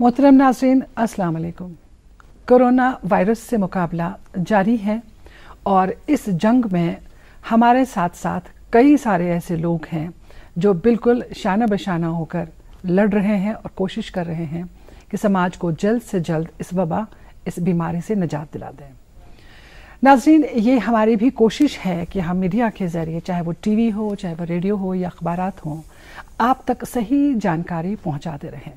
मोहतरम नाज़रीन, अस्सलाम वालेकुम। कोरोना वायरस से मुकाबला जारी है और इस जंग में हमारे साथ साथ कई सारे ऐसे लोग हैं जो बिल्कुल शाना बशाना होकर लड़ रहे हैं और कोशिश कर रहे हैं कि समाज को जल्द से जल्द इस वबा, इस बीमारी से निजात दिला दें। नाज़रीन, ये हमारी भी कोशिश है कि हम मीडिया के ज़रिए, चाहे वो टीवी हो, चाहे वो रेडियो हो या अखबारात हों, आप तक सही जानकारी पहुंचाते रहें।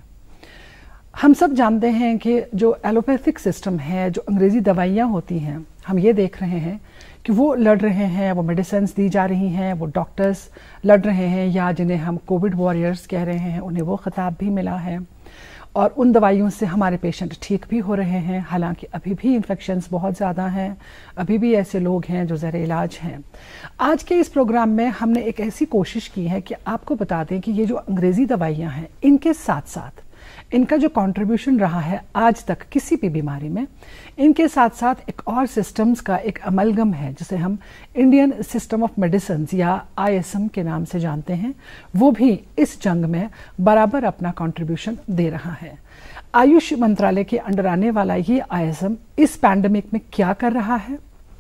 हम सब जानते हैं कि जो एलोपैथिक सिस्टम है, जो अंग्रेज़ी दवाइयाँ होती हैं, हम ये देख रहे हैं कि वो लड़ रहे हैं, वो मेडिसिन दी जा रही हैं, वो डॉक्टर्स लड़ रहे हैं, या जिन्हें हम कोविड वॉरियर्स कह रहे हैं उन्हें वो खिताब भी मिला है और उन दवाइयों से हमारे पेशेंट ठीक भी हो रहे हैं। हालांकि अभी भी इन्फेक्शंस बहुत ज़्यादा हैं, अभी भी ऐसे लोग हैं जो ज़र इलाज हैं। आज के इस प्रोग्राम में हमने एक ऐसी कोशिश की है कि आपको बता दें कि ये जो अंग्रेज़ी दवाइयाँ हैं, इनके साथ साथ इनका जो कंट्रीब्यूशन रहा है आज तक किसी भी बीमारी में, इनके साथ साथ एक और सिस्टम्स का एक अमलगम है जिसे हम इंडियन सिस्टम ऑफ मेडिसिन या ISM के नाम से जानते हैं, वो भी इस जंग में बराबर अपना कंट्रीब्यूशन दे रहा है। आयुष मंत्रालय के अंडर आने वाला ये ISM इस पैंडेमिक में क्या कर रहा है,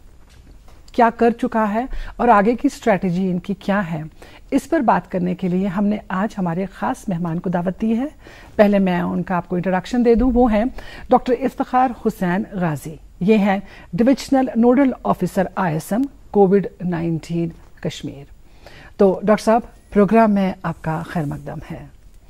क्या कर चुका है और आगे की स्ट्रैटेजी इनकी क्या है, इस पर बात करने के लिए हमने आज हमारे ख़ास मेहमान को दावत दी है। पहले मैं उनका आपको इंट्रोडक्शन दे दूं। वो हैं डॉक्टर इफ्तिखार हुसैन गाजी। ये हैं डिविजनल नोडल ऑफिसर ISM कोविड-19 कश्मीर। तो डॉक्टर साहब, प्रोग्राम में आपका खैर मकदम है।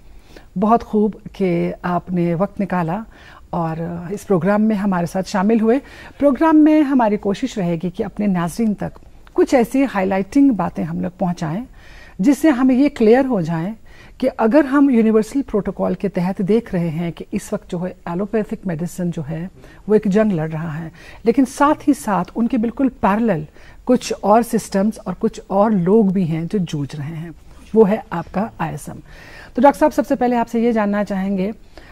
बहुत खूब कि आपने वक्त निकाला और इस प्रोग्राम में हमारे साथ शामिल हुए। प्रोग्राम में हमारी कोशिश रहेगी कि अपने नाज़रीन तक कुछ ऐसी हाइलाइटिंग बातें हम लोग पहुँचाएँ जिससे हमें ये क्लियर हो जाए कि अगर हम यूनिवर्सल प्रोटोकॉल के तहत देख रहे हैं कि इस वक्त जो है एलोपैथिक मेडिसिन जो है वो एक जंग लड़ रहा है, लेकिन साथ ही साथ उनके बिल्कुल पैरेलल कुछ और सिस्टम्स और कुछ और लोग भी हैं जो जूझ रहे हैं, वो है आपका ISM। तो डॉक्टर साहब, सबसे पहले आपसे ये जानना चाहेंगे,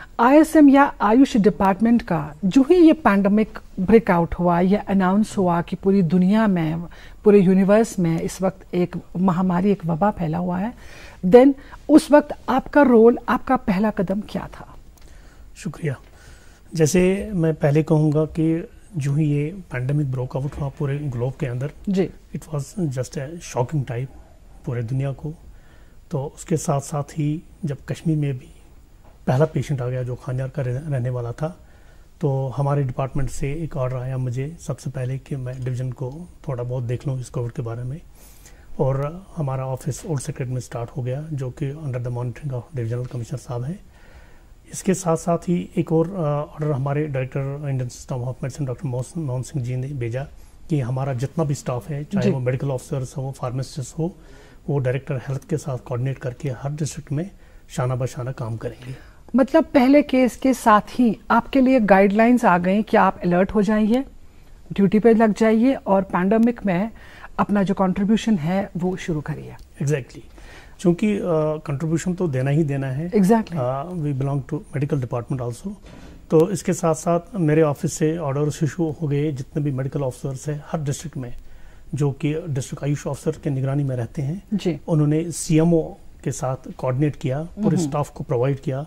ISM या आयुष डिपार्टमेंट का जो ही ये पैंडमिक ब्रेकआउट हुआ या अनाउंस हुआ कि पूरी दुनिया में, पूरे यूनिवर्स में इस वक्त एक महामारी, एक वबा फैला हुआ है, देन उस वक्त आपका रोल, आपका पहला कदम क्या था? शुक्रिया। जैसे मैं पहले कहूँगा कि जो ही ये पैंडमिक ब्रेकआउट हुआ पूरे ग्लोब के अंदर जी, it was just a shocking time पूरे दुनिया को। तो उसके साथ साथ ही जब कश्मीर में भी पहला पेशेंट आ गया जो खानयार का रहने वाला था, तो हमारे डिपार्टमेंट से एक ऑर्डर आया मुझे सबसे पहले कि मैं डिवीज़न को थोड़ा बहुत देख लूँ इस कोविड के बारे में, और हमारा ऑफिस ओल्ड सेक्रेट में स्टार्ट हो गया जो कि under the monitoring of divisional commissioner साहब है। इसके साथ साथ ही एक और ऑर्डर हमारे director Indian system of medicine doctor Mohan Singh ji ने भेजा कि हमारा जितना भी स्टाफ है, चाहे वो मेडिकल ऑफिसर्स हो, फार्मासिस्ट हो, वो डायरेक्टर हेल्थ के साथ कोऑर्डिनेट करके हर डिस्ट्रिक्ट में शाना बशाना काम करेंगे। मतलब पहले केस के साथ ही आपके लिए गाइडलाइंस आ गई कि आप अलर्ट हो जाइए, ड्यूटी पे लग जाइए और पैंडेमिक में अपना जो कंट्रीब्यूशन है वो शुरू करिए। एग्जैक्टली, क्योंकि कंट्रीब्यूशन तो देना ही देना है। Exactly, we belong to medical department also. तो इसके साथ साथ मेरे ऑफिस से ऑर्डर्स इशू हो गए जितने भी मेडिकल ऑफिसर्स हैं हर डिस्ट्रिक्ट में, जो कि डिस्ट्रिक्ट आयुष ऑफिसर के निगरानी में रहते हैं जी, उन्होंने CMO के साथ कोऑर्डिनेट किया, पूरे स्टाफ को प्रोवाइड किया।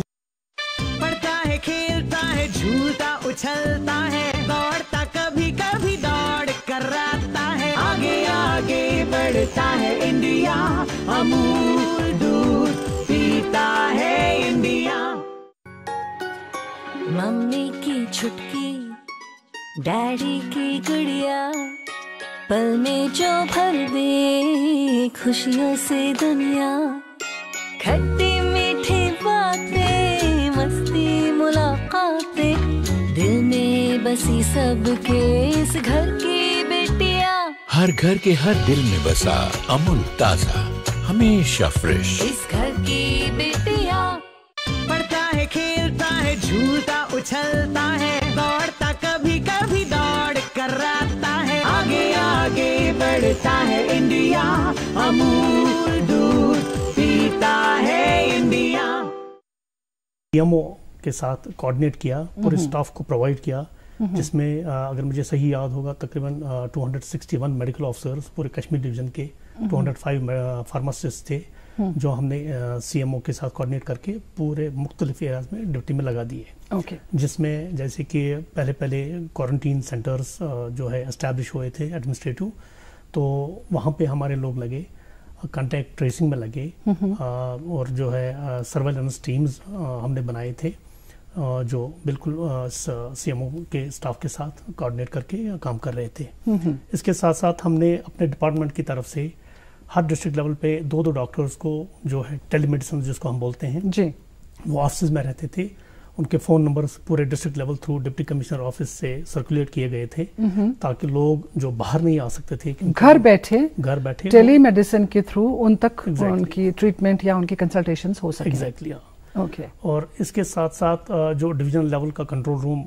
पढ़ता है, खेलता है, झूलता उछलता है, दौड़ता कभी कभी दौड़ कराता है, आगे आगे बढ़ता है इंडिया, अमूल दूध पीता है इंडिया। मम्मी की छुटकी, डैडी की गुड़िया, पल में जो भर दे खुशियों से दुनिया, खट्टी मीठी बातें, मस्ती मुलाकातें, दिल में बसी सबके इस घर की बेटिया, हर घर के हर दिल में बसा अमूल ताजा, हमेशा फ्रेश, इस घर की बेटिया। पढ़ता है, खेलता है, झूलता उछलता है, दौड़ता कभी कभी दौड़ कराता है, आगे आगे बढ़ता है इंडिया, अमूल दूध पीता है इंडिया। CMO के साथ कोऑर्डिनेट किया, पूरे स्टाफ को प्रोवाइड किया, जिसमें अगर मुझे सही याद होगा तकरीबन 261 मेडिकल ऑफिसर्स पूरे कश्मीर डिवीजन के 205 फार्मासिस्ट थे जो हमने CMO के साथ कोऑर्डिनेट करके पूरे मुख्तलिफ एरियाज में ड्यूटी में लगा दिए। जिसमें जैसे कि पहले क्वारंटीन सेंटर्स जो है एस्टैब्लिश हुए थे एडमिनिस्ट्रेटिव, तो वहाँ पे हमारे लोग लगे, कॉन्टैक्ट ट्रेसिंग में लगे, और जो है सर्वेलेंस टीम्स हमने बनाए थे जो बिल्कुल CMO के स्टाफ के साथ कोऑर्डिनेट करके काम कर रहे थे। इसके साथ साथ हमने अपने डिपार्टमेंट की तरफ से हर डिस्ट्रिक्ट लेवल पे 2 डॉक्टर्स को जो है टेलीमेडिसिन जिसको हम बोलते हैं जी, वो ऑफिस में रहते थे, उनके फ़ोन नंबर्स पूरे district level through deputy commissioner office से सर्कुलेट किए गए थे ताकि लोग जो बाहर नहीं आ सकते थे घर बैठे टेलीमेडिसिन के थ्रू उन तक उनकी ट्रीटमेंट या उनकी कंसल्टेशंस हो सके। एग्जैक्टली और इसके साथ साथ जो डिवीजनल लेवल का कंट्रोल रूम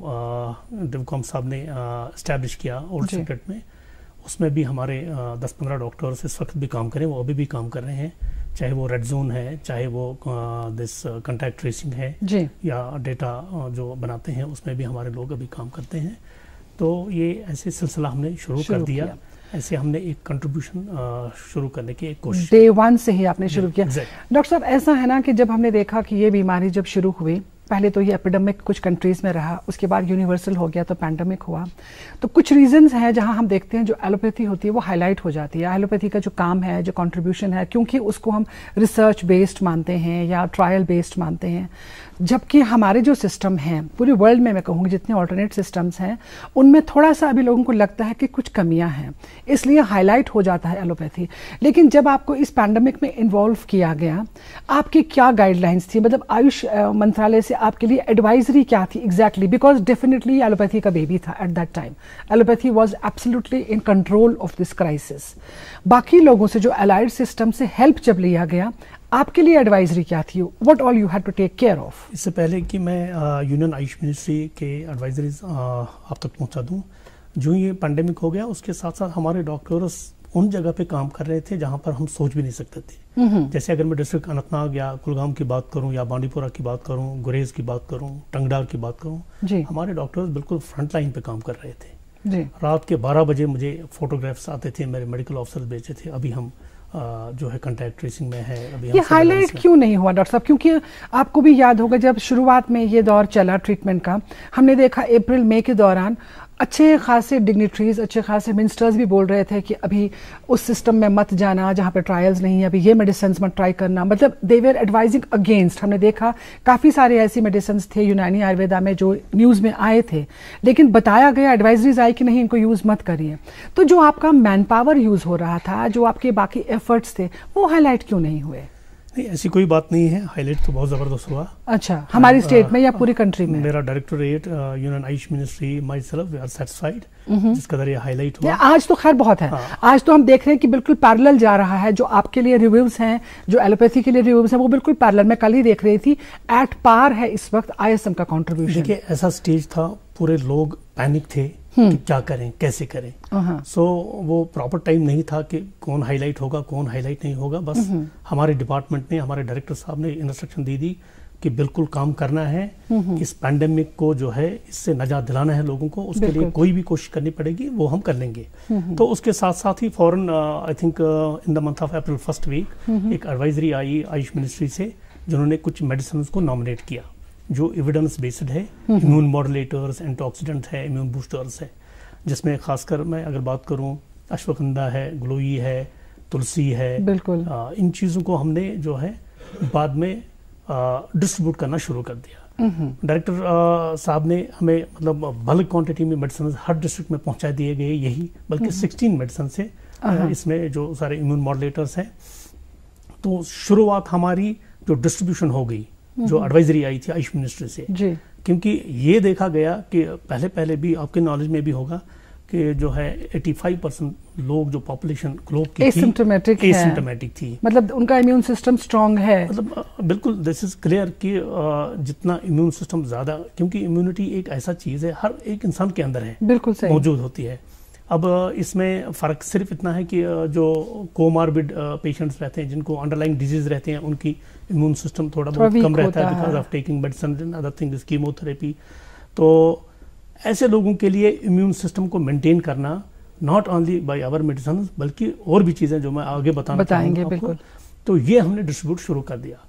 डिवकॉम साहब ने एस्टैब्लिश किया ओल्ड सेक्रेट में, उसमें भी हमारे 10-15 डॉक्टर्स इस वक्त भी काम करें, वो अभी भी काम कर रहे हैं, चाहे वो रेड जोन है, चाहे वो दिस कॉन्टैक्ट ट्रेसिंग है जी, या डेटा जो बनाते हैं उसमें भी हमारे लोग अभी काम करते हैं। तो ये ऐसे सिलसिला हमने शुरू कर दिया, ऐसे हमने एक कंट्रीब्यूशन शुरू करने की एक कोशिश, डे 1 से ही आपने शुरू किया। डॉक्टर साहब, ऐसा है ना कि जब हमने देखा कि ये बीमारी जब शुरू हुई, पहले तो ये एपिडेमिक कुछ कंट्रीज में रहा, उसके बाद यूनिवर्सल हो गया तो पैंडेमिक हुआ, तो कुछ रीजंस हैं जहां हम देखते हैं जो एलोपैथी होती है वो हाईलाइट हो जाती है। एलोपैथी का जो काम है, जो कंट्रीब्यूशन है, क्योंकि उसको हम रिसर्च बेस्ड मानते हैं या ट्रायल बेस्ड मानते हैं, जबकि हमारे जो सिस्टम हैं पूरे वर्ल्ड में, मैं कहूँगी जितने ऑल्टरनेट सिस्टम्स हैं उनमें थोड़ा सा अभी लोगों को लगता है कि कुछ कमियां हैं, इसलिए हाईलाइट हो जाता है एलोपैथी। लेकिन जब आपको इस पैंडेमिक में इन्वॉल्व किया गया, आपकी क्या गाइडलाइंस थी, मतलब आयुष मंत्रालय से आपके लिए एडवाइजरी क्या थी एग्जैक्टली? बिकॉज डेफिनेटली एलोपैथी का बेबी था at that time, allopathy was absolutely in control of this crisis. बाकी लोगों से जो अलाइड सिस्टम से हेल्प जब लिया गया, आपके लिए एडवाइजरी क्या थी? What all you had to take care of? इससे पहले कि मैं यूनियन आयुष मिनिस्ट्री के एडवाइजरीज आप तक पहुंचा दूं, जो ये पैंडेमिक हो गया उसके साथ साथ हमारे डॉक्टर्स उन जगह पे काम कर रहे थे जहां पर हम सोच भी नहीं सकते थे। जैसे अगर मैं डिस्ट्रिक्ट अनंतनाग या कुलगाम की बात करूं, या बांडीपुरा की बात करूं, गुरेज की बात करूं, टंगडार की बात करूं, हमारे डॉक्टर्स बिल्कुल फ्रंट लाइन पे काम कर रहे थे। रात के 12 बजे मुझे फोटोग्राफ्स आते थे, मेरे मेडिकल ऑफिसर्स भेजे थे, अभी हम जो है कॉन्टैक्ट ट्रेसिंग में है। अभी ये हाईलाइट क्यों नहीं हुआ डॉक्टर साहब? क्योंकि आपको भी याद होगा जब शुरुआत में ये दौर चला ट्रीटमेंट का, हमने देखा अप्रैल मई के दौरान अच्छे खासे डिग्निटरीज, अच्छे खासे मिनिस्टर्स भी बोल रहे थे कि अभी उस सिस्टम में मत जाना जहाँ पे ट्रायल्स नहीं है, अभी ये मेडिसिन मत ट्राई करना, मतलब दे वेर एडवाइजिंग अगेंस्ट। हमने देखा काफ़ी सारे ऐसी मेडिसिन थे यूनानी आयुर्वेदा में जो न्यूज़ में आए थे, लेकिन बताया गया, एडवाइजरीज आई कि नहीं इनको यूज़ मत करिए। तो जो आपका मैन पावर यूज़ हो रहा था, जो आपके बाकी एफर्ट्स थे, वो हाईलाइट क्यों नहीं हुए? नहीं, ऐसी कोई बात नहीं है, हाईलाइट तो बहुत ज़बरदस्त हुआ। अच्छा, हमारी स्टेट में या पूरी कंट्री में? मेरा directorate union Ayush ministry, myself, we are satisfied जिस कदर ये हाईलाइट हुआ। आज तो खैर बहुत है, आज तो हम देख रहे हैं कि बिल्कुल पैरेलल जा रहा है, जो आपके लिए रिव्यूज हैं, जो एलोपैथी के लिए रिव्यूज हैं, वो बिल्कुल पैरेलल। मैं कल ही देख रही थी, एट पार है इस वक्त ISM का कॉन्ट्रीब्यूशन। देखिए, ऐसा स्टेज था, पूरे लोग पैनिक थे कि क्या करें, कैसे करें। सो वो प्रॉपर टाइम नहीं था कि कौन हाईलाइट होगा, कौन हाईलाइट नहीं होगा। बस हमारे डिपार्टमेंट ने, हमारे डायरेक्टर साहब ने इंस्ट्रक्शन दी कि बिल्कुल काम करना है, इस पैंडेमिक को जो है इससे नजात दिलाना है लोगों को, उसके लिए कोई भी कोशिश करनी पड़ेगी, वो हम कर लेंगे। तो उसके साथ साथ ही फौरन I think in the month of April first week एक एडवाइजरी आई आयुष मिनिस्ट्री से, जिन्होंने कुछ मेडिसिन को नॉमिनेट किया जो एविडेंस बेस्ड है, इम्यून मॉडुलेटर्स, एंटीऑक्सीडेंट है, इम्यून बूस्टर्स है, जिसमें खासकर मैं अगर बात करूं, अश्वगंधा है, ग्लोई है, तुलसी है, बिल्कुल इन चीज़ों को हमने जो है बाद में डिस्ट्रीब्यूट करना शुरू कर दिया। डायरेक्टर साहब ने हमें मतलब बल्क क्वांटिटी में मेडिसिन हर डिस्ट्रिक्ट में पहुंचा दिए गए, यही बल्कि 16 मेडिसिन से इसमें जो सारे इम्यून मॉडुलेटर्स हैं। तो शुरुआत हमारी जो डिस्ट्रीब्यूशन हो गई, जो एडवाइजरी आई थी आयुष मिनिस्ट्री से, क्योंकि ये देखा गया कि पहले भी आपके नॉलेज में भी होगा कि जो है 85% लोग, जो पॉपुलेशन ग्लोब की एसिम्प्टोमेटिक थी, मतलब उनका इम्यून सिस्टम स्ट्रांग है। मतलब बिल्कुल दिस इज क्लियर कि जितना इम्यून सिस्टम ज्यादा, क्योंकि इम्यूनिटी एक ऐसा चीज है हर एक इंसान के अंदर है, बिल्कुल सही मौजूद होती है। अब इसमें फ़र्क सिर्फ इतना है कि जो कोमार्बिड पेशेंट्स रहते हैं, जिनको अंडरलाइंग डिजीज रहते हैं, उनकी इम्यून सिस्टम थोड़ा बहुत कम रहता है because of taking medicine and other things, chemotherapy. तो ऐसे लोगों के लिए इम्यून सिस्टम को मेंटेन करना not only by our medicine, बल्कि और भी चीजें जो मैं आगे बताएंगे बिल्कुल। तो ये हमने डिस्ट्रीब्यूट शुरू कर दिया।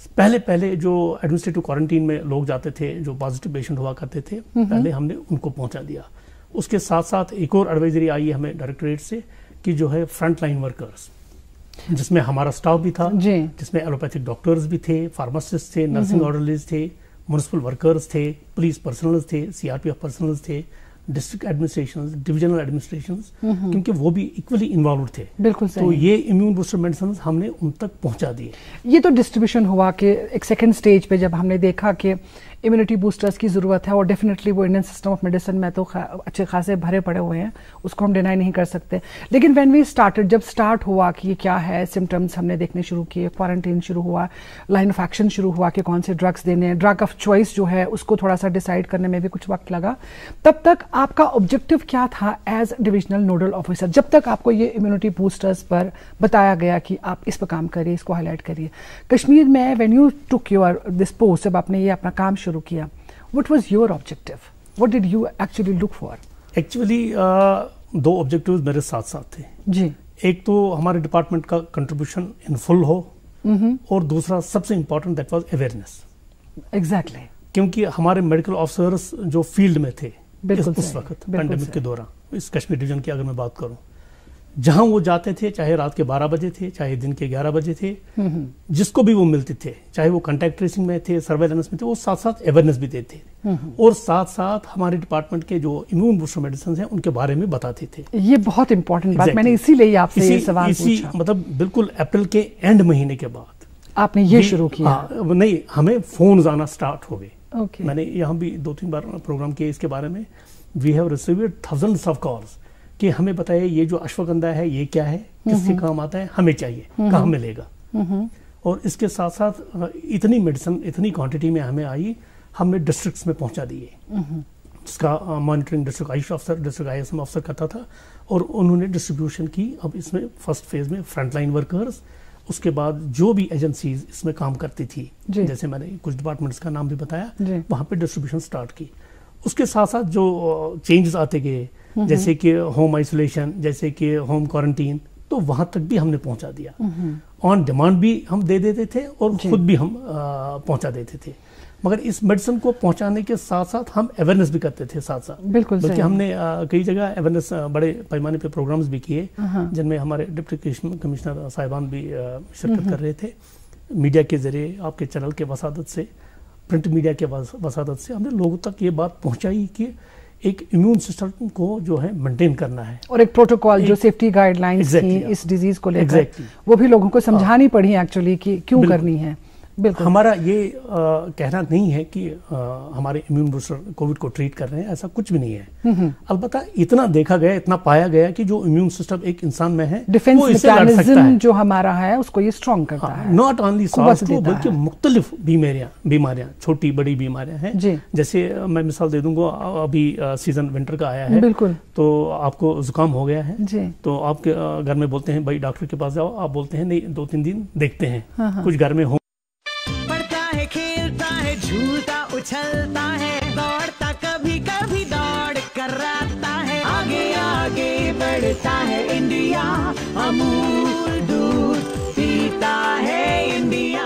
पहले जो एडमिनिस्ट्रेटिव क्वारंटीन में लोग जाते थे, जो पॉजिटिव पेशेंट हुआ करते थे, पहले हमने उनको पहुंचा दिया। उसके साथ साथ एक और एडवाइजरी आई हमें डायरेक्टरेट से कि जो है फ्रंट लाइन वर्कर्स, जिसमें हमारा स्टाफ भी था, जिसमें एलोपैथिक डॉक्टर्स भी थे, फार्मासिस्ट थे, नर्सिंग ऑर्डरलीज थे, म्युनिसिपल वर्कर्स थे, पुलिस पर्सनल थे, सीआरपीएफ पर्सनल थे, डिस्ट्रिक्ट एडमिनिस्ट्रेशन, डिविजनल एडमिनिस्ट्रेशन, क्योंकि वो भी इक्वली इन्वॉल्व थे। बिल्कुल सही। तो ये इम्यून बूस्टर मेडिसिन हमने उन तक पहुंचा दिए। ये तो डिस्ट्रीब्यूशन हुआ कि एक सेकंड स्टेज पे जब हमने देखा कि इम्यूनिटी बूस्टर्स की ज़रूरत है, और डेफिनेटली वो इंडियन सिस्टम ऑफ मेडिसिन में तो अच्छे खासे भरे पड़े हुए हैं, उसको हम डिनाई नहीं कर सकते। लेकिन व्हेन वी स्टार्टेड, जब स्टार्ट हुआ कि ये क्या है, सिम्टम्स हमने देखने शुरू किए, क्वारंटीन शुरू हुआ, लाइन ऑफ एक्शन शुरू हुआ कि कौन से ड्रग्स देने हैं, ड्रग ऑफ चॉइस जो है उसको थोड़ा सा डिसाइड करने में भी कुछ वक्त लगा। तब तक आपका ऑब्जेक्टिव क्या था एज डिविजनल नोडल ऑफिसर, जब तक आपको ये इम्यूनिटी बूस्टर्स पर बताया गया कि आप इस पर काम करिए, इसको हाईलाइट करिए? कश्मीर में when you took your this post, जब आपने ये अपना काम शुरू किया, what was your objective? What did you actually look for? Actually, दो ऑब्जेक्टिव्स मेरे साथ साथ थे जी। एक तो हमारे डिपार्टमेंट का कंट्रीब्यूशन इन फुल हो, और दूसरा सबसे important that was awareness. Exactly. क्योंकि हमारे मेडिकल ऑफिसर्स जो फील्ड में थे उस वक्त पैंडेमिक के दौरान, इस कश्मीर डिवीजन की अगर मैं बात करूं, जहां वो जाते थे, चाहे रात के 12 बजे थे, चाहे दिन के 11 बजे थे, जिसको भी वो मिलते थे, चाहे वो कॉन्टैक्ट ट्रेसिंग में थे, सर्वेलेंस में थे, वो साथ साथ अवेयरनेस भी देते थे, और साथ साथ हमारे डिपार्टमेंट के जो इम्यून बूस्टर मेडिसिन हैं उनके बारे में बताते थे। ये बहुत इंपॉर्टेंट बात, मैंने इसीलिए आपसे ये सवाल पूछा। मतलब बिल्कुल अप्रैल के एंड महीने के बाद आपने ये शुरू किया? नहीं, हमें फोन आना स्टार्ट हो गए। Okay. मैंने यहाँ भी 2-3 बार प्रोग्राम किए इसके बारे में। We have received thousands of calls कि हमें बताइए ये जो अश्वगंधा है ये क्या है, किसके काम आता है, हमें चाहिए, कहाँ मिलेगा। और इसके साथ साथ इतनी मेडिसिन इतनी क्वांटिटी में हमें आई, हमने डिस्ट्रिक्ट्स में पहुंचा दिए। इसका मॉनिटरिंग डिस्ट्रिक्ट आयुष अफसर, डिस्ट्रिक्ट आईएसएम अफसर करता था, और उन्होंने डिस्ट्रीब्यूशन की। अब इसमें फर्स्ट फेज में फ्रंटलाइन वर्कर्स, उसके बाद जो भी एजेंसीज इसमें काम करती थी, जैसे मैंने कुछ डिपार्टमेंट्स का नाम भी बताया, वहां पे डिस्ट्रीब्यूशन स्टार्ट की। उसके साथ साथ जो चेंजेस आते गए, जैसे कि होम आइसोलेशन, जैसे कि होम क्वारंटीन, तो वहां तक भी हमने पहुंचा दिया। ऑन डिमांड भी हम दे देते थे और खुद भी हम पहुंचा देते थे। मगर इस मेडिसिन को पहुंचाने के साथ साथ हम अवेयरनेस भी करते थे साथ साथ। बिल्कुल, बल्कि हमने कई जगह अवेयरनेस बड़े पैमाने पे प्रोग्राम्स भी किए, जिनमें हमारे डिप्टी कमिश्नर साहिबान भी शिरकत कर रहे थे। मीडिया के जरिए, आपके चैनल के वसादत से, प्रिंट मीडिया के वसादत से हमने लोगों तक ये बात पहुंचाई कि एक इम्यून सिस्टम को जो है मेंटेन करना है, और एक प्रोटोकॉल जो सेफ्टी गाइडलाइंस थी इस डिजीज को लेकर, वो भी लोगों को समझानी पड़ी एक्चुअली कि क्यों करनी है। बिल्कुल। हमारा ये कहना नहीं है कि हमारे इम्यून बूस्टर कोविड को ट्रीट कर रहे हैं, ऐसा कुछ भी नहीं है। अलबत्ता इतना देखा गया, इतना पाया गया कि जो इम्यून सिस्टम एक इंसान में है, डिफेंस मैकेनिज्म जो हमारा है उसको ये स्ट्रॉन्ग करता है। नॉट ओनली SARS बल्कि मुख्तलिफ बीमारियां, छोटी बड़ी बीमारियां हैं। जैसे मैं मिसाल दे दूंगा, अभी सीजन विंटर का आया है, बिल्कुल, तो आपको जुकाम हो गया है, तो आपके घर में बोलते हैं भाई डॉक्टर के पास जाओ, आप बोलते हैं नहीं 2-3 दिन देखते हैं। कुछ घर में हो, खेलता है, झूलता उछलता है, दौड़ता कभी कभी दौड़ कराता है, आगे आगे बढ़ता है इंडिया, अमूल दूध पीता है इंडिया।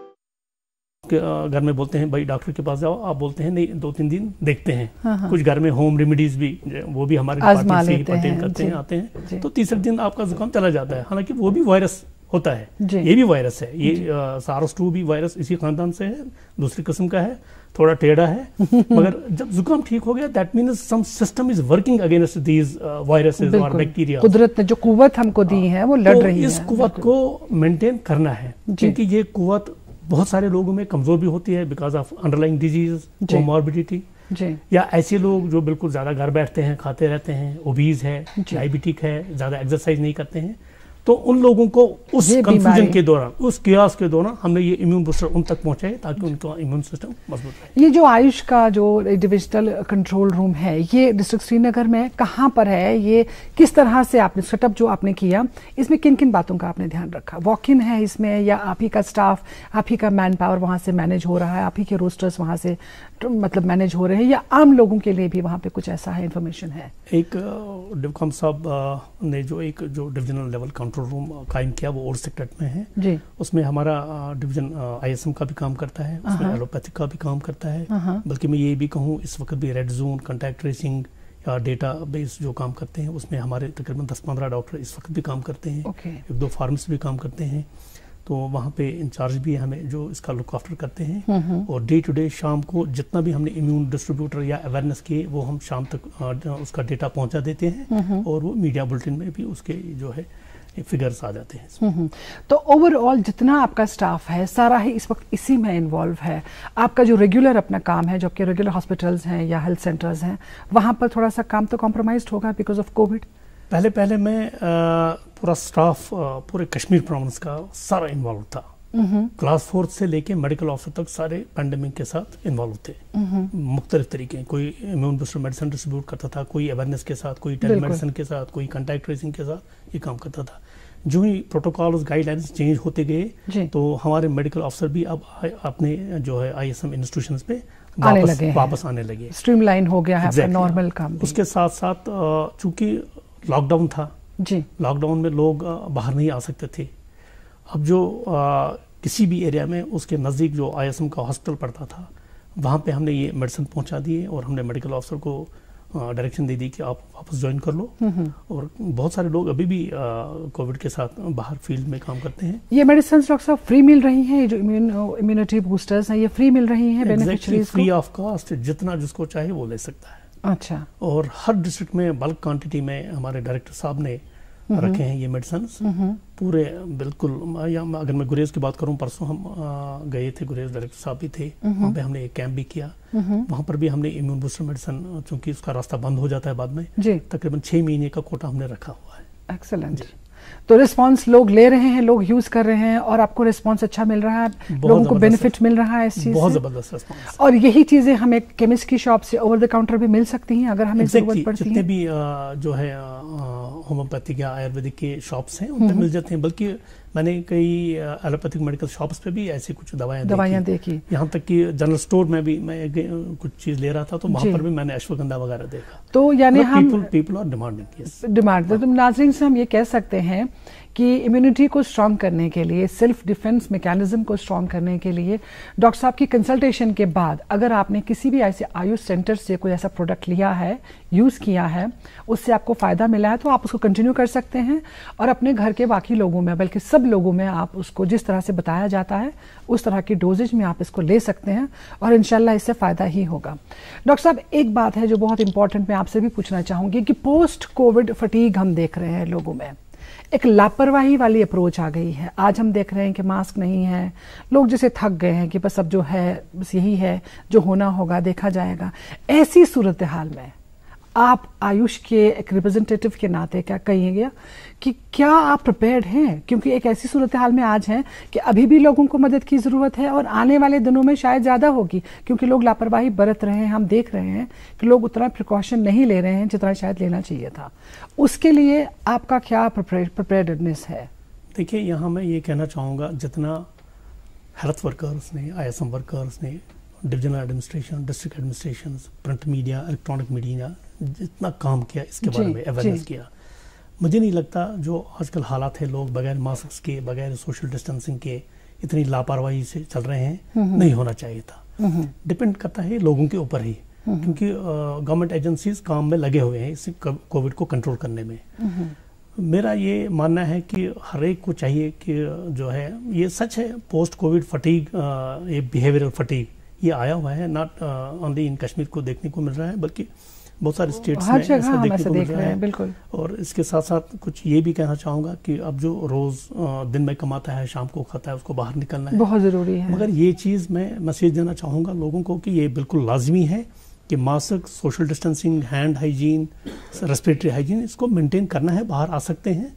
घर में बोलते हैं भाई डॉक्टर के पास जाओ, आप बोलते हैं नहीं 2-3 दिन देखते हैं। कुछ घर में होम रेमेडीज भी, वो भी हमारे डिपार्टमेंट से ही परटेन करते हैं, आते हैं, तो तीसरे दिन आपका जुकाम चला जाता है। हालांकि वो भी वायरस होता है, ये भी वायरस है, ये SARS-2 भी वायरस इसी खानदान से है, दूसरी किस्म का है, थोड़ा टेढ़ा है। मगर जब जुकाम ठीक हो गया, that means some system is working against these viruses और बैक्टीरिया। कुदरत ने जो कुव्वत हमको दी है वो लड़ रही है। इस कुव्वत को मेंटेन करना है, क्योंकि ये कुव्वत बहुत सारे लोगों में कमजोर भी होती है because of underlying disease, comorbidity, या ऐसे लोग जो बिल्कुल ज्यादा घर बैठते हैं, खाते रहते हैं, ओबीज है, डायबिटिक है, ज्यादा एक्सरसाइज नहीं करते हैं, तो उन लोगों को उस कंफ्यूजन के दौरान, उस कियास के दौरान हमने ये इम्यून बूस्टर उन तक पहुंचाए ताकि उनका इम्यून सिस्टम मजबूत रहे। ये जो आयुष का जो डिविजनल कंट्रोल रूम है, ये डिस्ट्रिक्ट श्रीनगर में कहाँ पर है? ये किस तरह से आपने सेटअप जो आपने किया, इसमें किन किन बातों का आपने ध्यान रखा? वॉक इन है इसमें, या आप ही का स्टाफ, आप ही का मैन पावर वहाँ से मैनेज हो रहा है, आप ही के रोस्टर्स वहाँ से मतलब मैनेज हो रहे हैं, या आम लोगों के लिए भी वहाँ पे कुछ ऐसा है, इंफॉर्मेशन है? एक डिवकॉम साहब ने जो डिविजनल लेवल कंट्रोल रूम कायम किया वो और सेक्टर में है जी। उसमें हमारा डिवीजन आईएसएम का भी काम करता है, उसमें एलोपैथिक का भी काम करता है, बल्कि मैं ये भी कहूँ इस वक्त भी रेड जोन, कॉन्टैक्ट ट्रेसिंग या डेटा बेस जो काम करते हैं उसमें हमारे तकरीबन 10-15 डॉक्टर इस वक्त भी काम करते हैं। एक दो फार्मेसिस्ट भी काम करते हैं, तो वहाँ पे इंचार्ज भी हमें जो इसका लुक आफ्टर करते हैं। और डे टू डे शाम को जितना भी हमने इम्यून डिस्ट्रीब्यूटर या अवेयरनेस किए वो हम शाम तक उसका डेटा पहुँचा देते हैं, और वो मीडिया बुलेटिन में भी उसके जो है फिगर्स आ जाते हैं। तो ओवरऑल जितना आपका स्टाफ है सारा ही इस वक्त इसी में इन्वॉल्व है। आपका जो रेगुलर अपना काम है, जो आपके रेगुलर हॉस्पिटल्स हैं या हेल्थ सेंटर्स हैं, वहाँ पर थोड़ा सा काम तो कॉम्प्रोमाइज्ड होगा बिकॉज ऑफ कोविड? पहले मैं पूरा स्टाफ पूरे कश्मीर प्रोविंस का सारा इन्वॉल्व था। क्लास 4 से लेके मेडिकल ऑफिसर तक सारे पैंडेमिक के साथ इन्वॉल्व थे, मुख्तलिफ तरीके। कोई इम्यून बूस्टर मेडिसिन डिस्ट्रीब्यूट करता था, कोई अवेयरनेस के साथ, कोई टेली मेडिसिन के साथ, कोई कॉन्टैक्ट ट्रेसिंग के साथ ये काम करता था। जो ही प्रोटोकॉल गाइडलाइंस चेंज होते गए तो हमारे मेडिकल ऑफिसर भी अब अपने जो है आईएसएम इंस्टीट्यूशंस पे वापस आने लगे, स्ट्रीमलाइन हो गया है नॉर्मल काम। उसके साथ साथ चूंकि लॉकडाउन था जी, लॉकडाउन में लोग बाहर नहीं आ सकते थे। अब जो किसी भी एरिया में उसके नज़दीक जो आईएसएम का हॉस्पिटल पड़ता था वहाँ पे हमने ये मेडिसिन पहुँचा दिए, और हमने मेडिकल ऑफिसर को डायरेक्शन दे दी कि आप वापस ज्वाइन कर लो। और बहुत सारे लोग अभी भी कोविड के साथ बाहर फील्ड में काम करते हैं। ये मेडिसिन डॉक्टर साहब फ्री मिल रही हैं? जो इम्यूनिटी बूस्टर्स हैं ये फ्री मिल रही हैं बेनिफिशियरीज को? फ्री ऑफ कॉस्ट, जितना जिसको चाहे वो ले सकता है। अच्छा। और हर डिस्ट्रिक्ट में बल्क क्वांटिटी में हमारे डायरेक्टर साहब ने रखे हैं ये मेडिसिन पूरे बिल्कुल। या अगर मैं गुरेज की बात करूं, परसों हम गए थे, गुरेज डायरेक्टर साहब भी थे, वहाँ पे हमने एक कैंप भी किया। वहाँ पर भी हमने इम्यून बूस्टर मेडिसिन, चूंकि उसका रास्ता बंद हो जाता है बाद में, तकरीबन 6 महीने का कोटा हमने रखा हुआ है। एक्सेलेंट। तो रिस्पांस लोग ले रहे हैं, लोग यूज कर रहे हैं, और आपको रिस्पांस अच्छा मिल रहा है, लोगों को बेनिफिट मिल रहा है इस चीज बहुत जबरदस्त रिस्पांस। और यही चीजें हमें केमिस्ट की शॉप से ओवर द काउंटर भी मिल सकती हैं अगर हमें जरूरत पड़ती है। जितने भी जो है होम्योपैथिक या आयुर्वेदिक के शॉप्स हैं उन पे मिल जाते हैं, बल्कि मैंने कई एलोपैथिक मेडिकल शॉप्स पे भी ऐसी कुछ दवाइयाँ देखी। यहाँ तक कि जनरल स्टोर में भी मैं कुछ चीज ले रहा था तो वहाँ पर भी मैंने अश्वगंधा वगैरह देखा। तो यानी हम पीपल आर डिमांडिंग डिमांड। तो नाज़रीन से हम ये कह सकते हैं कि इम्यूनिटी को स्ट्रांग करने के लिए, सेल्फ डिफेंस मैकेनिज्म को स्ट्रांग करने के लिए डॉक्टर साहब की कंसल्टेशन के बाद अगर आपने किसी भी ऐसे आयुष सेंटर से कोई ऐसा प्रोडक्ट लिया है, यूज़ किया है, उससे आपको फ़ायदा मिला है, तो आप उसको कंटिन्यू कर सकते हैं और अपने घर के बाकी लोगों में, बल्कि सब लोगों में आप उसको जिस तरह से बताया जाता है उस तरह की डोजेज में आप इसको ले सकते हैं और इंशाल्लाह इससे फ़ायदा ही होगा। डॉक्टर साहब, एक बात है जो बहुत इंपॉर्टेंट मैं आपसे भी पूछना चाहूँगी कि पोस्ट कोविड फटीग हम देख रहे हैं, लोगों में एक लापरवाही वाली अप्रोच आ गई है। आज हम देख रहे हैं कि मास्क नहीं है, लोग जैसे थक गए हैं कि बस अब जो है बस यही है, जो होना होगा देखा जाएगा। ऐसी सूरत हाल में आप आयुष के एक रिप्रेजेंटेटिव के नाते क्या कहिएगा कि क्या आप प्रिपेयर्ड हैं? क्योंकि एक ऐसी सूरत हाल में आज है कि अभी भी लोगों को मदद की ज़रूरत है और आने वाले दिनों में शायद ज़्यादा होगी, क्योंकि लोग लापरवाही बरत रहे हैं। हम देख रहे हैं कि लोग उतना प्रिकॉशन नहीं ले रहे हैं जितना शायद लेना चाहिए था। उसके लिए आपका क्या प्रिपेयर्डनेस है? देखिए, यहाँ मैं ये कहना चाहूँगा, जितना हेल्थ वर्कर्स ने, आईएसएम वर्कर्स ने, divisional administration, district administration, print media, electronic media जितना काम किया इसके बारे में अवेयरनेस किया, मुझे नहीं लगता जो आजकल हालात है, लोग बगैर मास्क के, बगैर सोशल डिस्टेंसिंग के इतनी लापरवाही से चल रहे हैं, नहीं होना चाहिए था। डिपेंड करता है लोगों के ऊपर ही, क्योंकि गवर्नमेंट एजेंसीज काम में लगे हुए हैं इस कोविड को कंट्रोल करने में। मेरा ये मानना है कि हर एक को चाहिए कि जो है, ये सच है, पोस्ट कोविड फटीग, ये बिहेवियरल फटीग ये आया हुआ है, नॉट ओनली इन कश्मीर को देखने को मिल रहा है, बल्कि बहुत सारे स्टेट्स में ऐसा देखने को मिल रहा है। बिल्कुल। और इसके साथ साथ कुछ ये भी कहना चाहूँगा कि अब जो रोज़ दिन में कमाता है, शाम को खाता है, उसको बाहर निकलना है, बहुत ज़रूरी है। मगर ये चीज़ मैं मैसेज देना चाहूँगा लोगों को कि ये बिल्कुल लाजमी है कि mask, social distancing, hand hygiene, respiratory hygiene, इसको मेंटेन करना है। बाहर आ सकते हैं,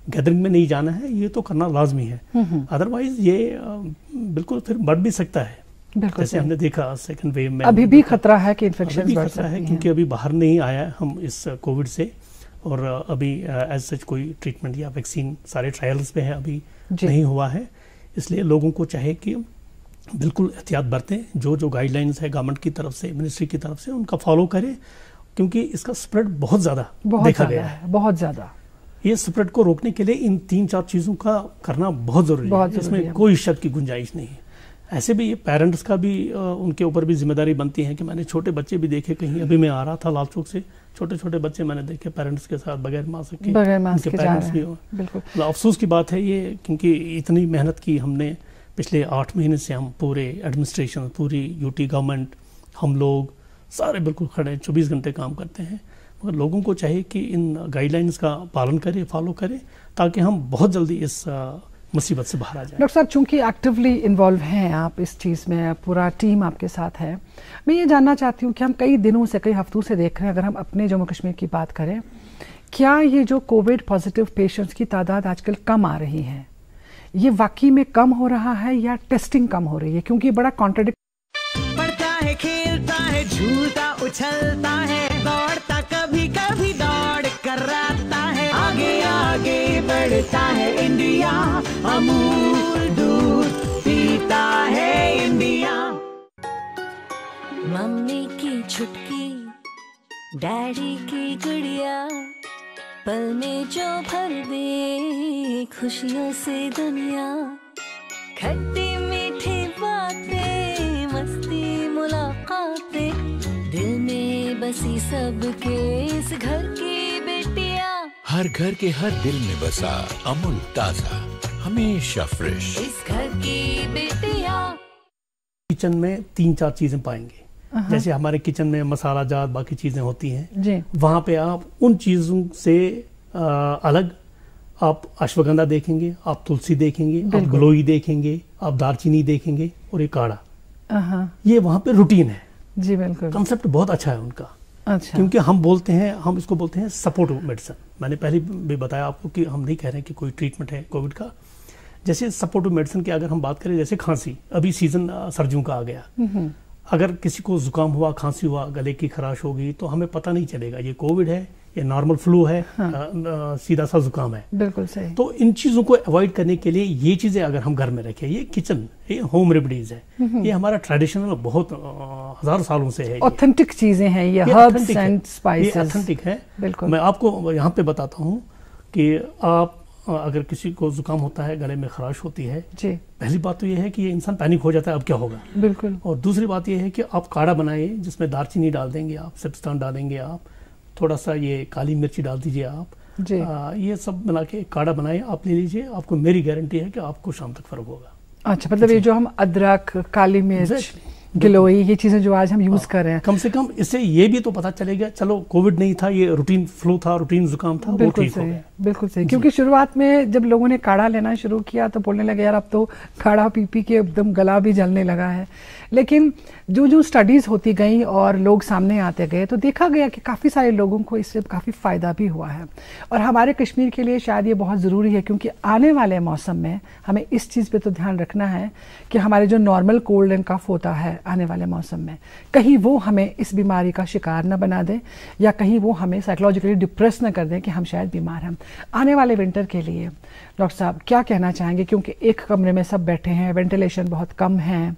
गैदरिंग में नहीं जाना है, ये तो करना लाजमी है। अदरवाइज ये बिल्कुल फिर बढ़ भी सकता है, जैसे हमने देखा सेकंड वेव में अभी भी खतरा है कि इन्फेक्शन बढ़ सकता है, क्योंकि अभी बाहर नहीं आया हम इस कोविड से, और अभी एज सच कोई ट्रीटमेंट या वैक्सीन सारे ट्रायल्स पे है, अभी नहीं हुआ है। इसलिए लोगों को चाहे कि बिल्कुल एहतियात बरतें, जो जो गाइडलाइंस है गवर्नमेंट की तरफ से, मिनिस्ट्री की तरफ से, उनका फॉलो करें, क्योंकि इसका स्प्रेड बहुत ज़्यादा देखा गया है, बहुत ज़्यादा। ये स्प्रेड को रोकने के लिए इन 3-4 चीज़ों का करना बहुत ज़रूरी है, इसमें कोई शक की गुंजाइश नहीं है। ऐसे भी ये पेरेंट्स का भी उनके ऊपर भी जिम्मेदारी बनती है कि मैंने छोटे बच्चे भी देखे कहीं, अभी मैं आ रहा था लाल चौक से, छोटे छोटे बच्चे मैंने देखे पेरेंट्स के साथ बगैर मास्क के, उनके पेरेंट्स भी। बिल्कुल अफसोस की बात है ये, क्योंकि इतनी मेहनत की हमने पिछले 8 महीने से, हम पूरे एडमिनिस्ट्रेशन, पूरी यूटी गवर्नमेंट, हम लोग सारे बिल्कुल खड़े 24 घंटे काम करते हैं, मगर लोगों को चाहिए कि इन गाइडलाइंस का पालन करें, फॉलो करें, ताकि हम बहुत जल्दी इस मुसीबत से बाहर आ जाए। डॉक्टर साहब, चूंकि एक्टिवली इन्वॉल्व हैं आप इस चीज़ में, पूरा टीम आपके साथ है, मैं ये जानना चाहती हूँ कि हम कई दिनों से, कई हफ्तों से देख रहे हैं, अगर हम अपने जम्मू कश्मीर की बात करें, क्या ये जो कोविड पॉजिटिव पेशेंट्स की तादाद आजकल कम आ रही है, ये वाकई में कम हो रहा है या टेस्टिंग कम हो रही है? क्योंकि बड़ा कॉन्ट्रडिक्ट पढ़ता है, खेलता है, झूलता उछलता है, दौड़ता कभी कभी दौड़ कराता है, आगे आगे बढ़ता है इंडिया, अमूल दूध पीता है इंडिया। मम्मी की छुटकी, डैडी की गुड़िया, पल में जो भर दे खुशियों से दुनिया, खट्टी मीठी बातें, मस्ती मुलाकातें, दिल में बसी सबके इस घर की बेटियां, हर घर के हर दिल में बसा अमूल ताजा, हमेशा फ्रेश, इस घर की बेटियां। किचन में 3-4 चीजें पाएंगे, जैसे हमारे किचन में मसाला जात बाकी चीजें होती हैं, वहां पे आप उन चीजों से अलग आप अश्वगंधा देखेंगे, आप तुलसी देखेंगे, आप गिलोय देखेंगे, आप दालचीनी देखेंगे, और ये काढ़ा, ये वहां पे रूटीन है। जी बिल्कुल, कंसेप्ट बहुत अच्छा है उनका। अच्छा, क्योंकि हम बोलते हैं, हम इसको बोलते हैं सपोर्टिव मेडिसिन। मैंने पहले भी बताया आपको कि हम नहीं कह रहे हैं कि कोई ट्रीटमेंट है कोविड का। जैसे सपोर्टिव मेडिसिन की अगर हम बात करें, जैसे खांसी, अभी सीजन सर्दियों का आ गया, अगर किसी को जुकाम हुआ, खांसी हुआ, गले की खराश होगी, तो हमें पता नहीं चलेगा ये कोविड है, ये नॉर्मल फ्लू है, सीधा सा जुकाम है। बिल्कुल सही। तो इन चीजों को अवॉइड करने के लिए ये चीजें अगर हम घर में रखें, ये किचन, ये होम रेमेडीज है, ये हमारा ट्रेडिशनल बहुत हजारों सालों से है, ऑथेंटिक चीजें हैं, ये हर्ब्स एंड स्पाइसेस, ये ऑथेंटिक है। बिल्कुल। मैं आपको यहाँ पे बताता हूँ कि आप अगर किसी को जुकाम होता है, गले में खराश होती है, जी, पहली बात तो ये है कि ये इंसान पैनिक हो जाता है, अब क्या होगा। बिल्कुल। और दूसरी बात ये है कि आप काढ़ा बनाइए, जिसमें दालचीनी डाल देंगे आप, सेप्स्तान डालेंगे आप, थोड़ा सा ये काली मिर्ची डाल दीजिए आप, ये सब मिला के काढ़ा बनाइए, आप ले लीजिए, आपको मेरी गारंटी है कि आपको शाम तक फर्क होगा। अच्छा, मतलब ये जो हम अदरक, काली मिर्च, गिलोय, ये चीजें जो आज हम यूज कर रहे हैं, कम से कम इससे ये भी तो पता चलेगा, चलो कोविड नहीं था, ये रूटीन फ्लू था, रूटीन जुकाम था, वो ठीक हो गया। बिल्कुल सही। क्योंकि शुरुआत में जब लोगों ने काढ़ा लेना शुरू किया तो बोलने लगे यार अब तो काढ़ा पी पी के एकदम गला भी जलने लगा है, लेकिन जो जो स्टडीज होती गई और लोग सामने आते गए तो देखा गया कि काफ़ी सारे लोगों को इससे काफ़ी फ़ायदा भी हुआ है। और हमारे कश्मीर के लिए शायद ये बहुत ज़रूरी है, क्योंकि आने वाले मौसम में हमें इस चीज़ पे तो ध्यान रखना है कि हमारे जो नॉर्मल कोल्ड एंड कफ होता है आने वाले मौसम में, कहीं वो हमें इस बीमारी का शिकार न बना दे, या कहीं वो हमें साइकोलॉजिकली डिप्रेस न कर दें कि हम शायद बीमार हैं। आने वाले विंटर के लिए डॉक्टर साहब क्या कहना चाहेंगे? क्योंकि एक कमरे में सब बैठे हैं, वेंटिलेशन बहुत कम है,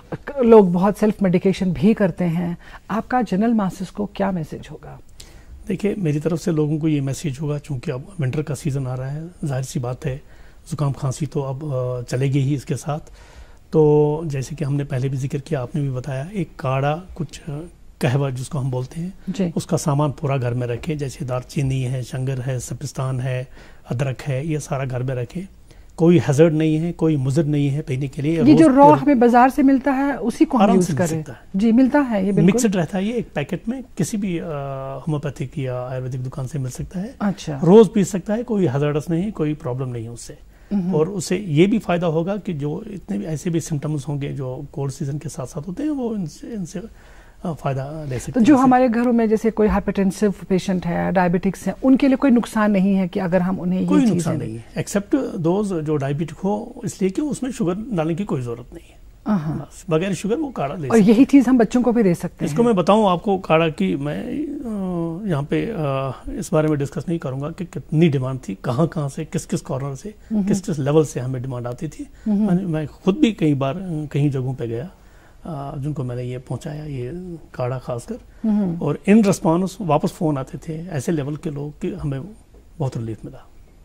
लोग बहुत सेल्फ मेडिकेशन भी करते हैं, आपका जनरल मासेस को क्या मैसेज होगा? देखिए, मेरी तरफ से लोगों को ये मैसेज होगा, चूंकि अब विंटर का सीज़न आ रहा है, जाहिर सी बात है ज़ुकाम खांसी तो अब चलेगी ही इसके साथ। तो जैसे कि हमने पहले भी जिक्र किया, आपने भी बताया, एक काढ़ा, कुछ कहवा जिसको हम बोलते हैं, उसका सामान पूरा घर में रखें, जैसे दालचीनी है, शंगर है, सपिस्तान है, अदरक है, ये सारा घर में रखें। कोई हैजर्ड नहीं है, कोई मुजर नहीं है पीने के लिए। ये जो रॉ हमें बाजार से मिलता है उसी को हम यूज करें। जी, मिलता है, ये मिक्सड रहता है, ये एक पैकेट में किसी भी होम्योपैथिक या आयुर्वेदिक दुकान से मिल सकता है। अच्छा। रोज पी सकता है, कोई हैजर्डस नहीं, कोई प्रॉब्लम नहीं है उससे। और उससे ये भी फायदा होगा कि जो इतने भी ऐसे भी सिम्टम्स होंगे जो कोल्ड सीजन के साथ साथ होते हैं, वो इनसे फ़ायदा ले सकते हैं। तो जो हमारे घरों में जैसे कोई हाइपरटेंसिव पेशेंट है, डायबिटिक्स है, उनके लिए कोई नुकसान नहीं है कि अगर हम उन्हें कोई नुकसान नहीं है, एक्सेप्ट दोज जो डायबिटिक हो, इसलिए कि उसमें शुगर डालने की कोई ज़रूरत नहीं है। बगैर शुगर वो काढ़ा ले सकते हैं। और यही चीज़ हम बच्चों को भी दे सकते हैं। इसको मैं बताऊं आपको काढ़ा की, मैं यहाँ पे इस बारे में डिस्कस नहीं करूंगा कि कितनी डिमांड थी, कहाँ से, किस किस कॉर्नर से, किस किस लेवल से हमें डिमांड आती थी। मैं खुद भी कई बार कहीं जगहों पे गया जिनको मैंने ये पहुंचाया, ये काढ़ा खासकर, और इन रिस्पॉन्स वापस फ़ोन आते थे ऐसे लेवल के लोग कि हमें बहुत रिलीफ मिला।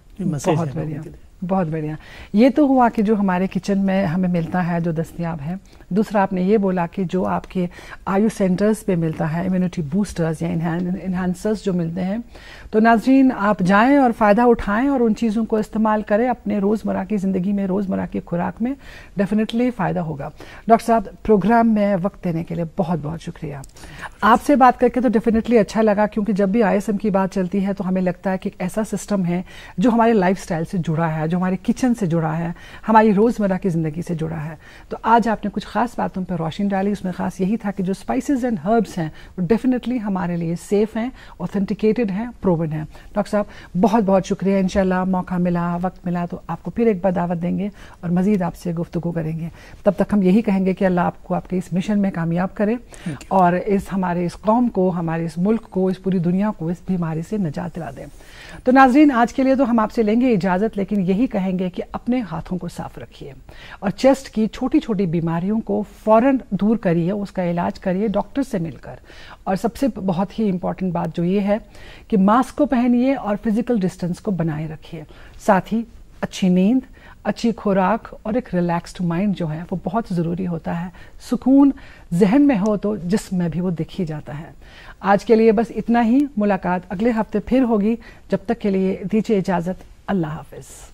बहुत बढ़िया, बहुत बढ़िया। ये तो हुआ कि जो हमारे किचन में हमें मिलता है, जो दस्तयाब है। दूसरा आपने ये बोला कि जो आपके आयुष सेंटर्स पे मिलता है, इम्यूनिटी बूस्टर्स या इन्हांसर्स जो मिलते हैं। तो नाज़रीन, आप जाएं और फ़ायदा उठाएं और उन चीज़ों को इस्तेमाल करें अपने रोज़मर्रा की ज़िंदगी में, रोज़मर्रा की खुराक में, डेफिनेटली फ़ायदा होगा। डॉक्टर साहब, प्रोग्राम में वक्त देने के लिए बहुत बहुत शुक्रिया। आपसे बात करके तो डेफिनेटली अच्छा लगा, क्योंकि जब भी ISM की बात चलती है तो हमें लगता है कि एक ऐसा सिस्टम है जो हमारे लाइफस्टाइल से जुड़ा है, जो हमारे किचन से जुड़ा है, हमारी रोज़मर्रा की ज़िंदगी से जुड़ा है। तो आज आपने कुछ ख़ास बातों पर रोशनी डाली। उसमें ख़ास यही था कि जो स्पाइसेस एंड हर्ब्स हैं वो डेफिनेटली हमारे लिए सेफ़ हैं, ऑथेंटिकेटेड हैं, प्रूवन हैं। डॉक्टर साहब, बहुत बहुत शुक्रिया। इंशाल्लाह मौका मिला, वक्त मिला तो आपको फिर एक बार दावत देंगे और मज़ीद आपसे गुफ्तगू करेंगे। तब तक हम यही कहेंगे कि अल्लाह आपको आपके इस मिशन में कामयाब करे और हमारे इस कौम को, हमारे इस मुल्क को, इस पूरी दुनिया को इस बीमारी से निजात दिला दें। तो नाज़रीन, आज के लिए तो हम आपसे लेंगे इजाज़त, लेकिन यही कहेंगे कि अपने हाथों को साफ रखिए और चेस्ट की छोटी छोटी बीमारियों को फ़ौरन दूर करिए, उसका इलाज करिए डॉक्टर से मिलकर। और सबसे बहुत ही इम्पॉर्टेंट बात जो ये है कि मास्क को पहनिए और फिज़िकल डिस्टेंस को बनाए रखिए। साथ ही अच्छी नींद, अच्छी खुराक और एक रिलैक्स्ड माइंड जो है वो बहुत ज़रूरी होता है। सुकून जहन में हो तो जिस्म में भी वो दिख ही जाता है। आज के लिए बस इतना ही। मुलाकात अगले हफ्ते फिर होगी। जब तक के लिए दीजिए इजाज़त। अल्लाह हाफ़िज़।